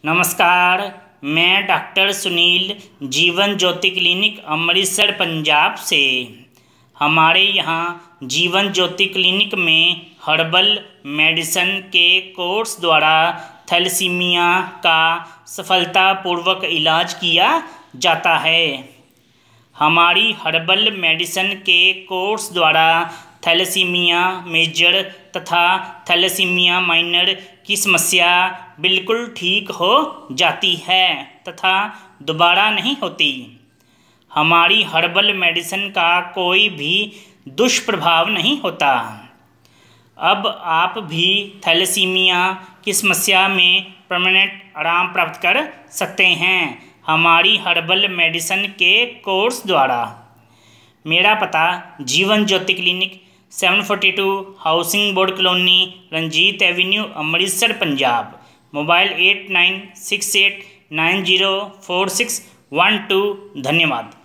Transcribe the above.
नमस्कार, मैं डॉक्टर सुनील जीवन ज्योति क्लिनिक अमृतसर पंजाब से। हमारे यहाँ जीवन ज्योति क्लिनिक में हर्बल मेडिसिन के कोर्स द्वारा थैलेसीमिया का सफलतापूर्वक इलाज किया जाता है। हमारी हर्बल मेडिसिन के कोर्स द्वारा थैलेसीमिया मेजर तथा थैलेसीमिया माइनर की समस्या बिल्कुल ठीक हो जाती है तथा दोबारा नहीं होती। हमारी हर्बल मेडिसिन का कोई भी दुष्प्रभाव नहीं होता। अब आप भी थैलेसीमिया की समस्या में परमानेंट आराम प्राप्त कर सकते हैं हमारी हर्बल मेडिसिन के कोर्स द्वारा। मेरा पता Jeevan Jyoti clinic 742 housing board colony Ranjit avenue Amritsar Punjab. Mobile 8968904612। धन्यवाद।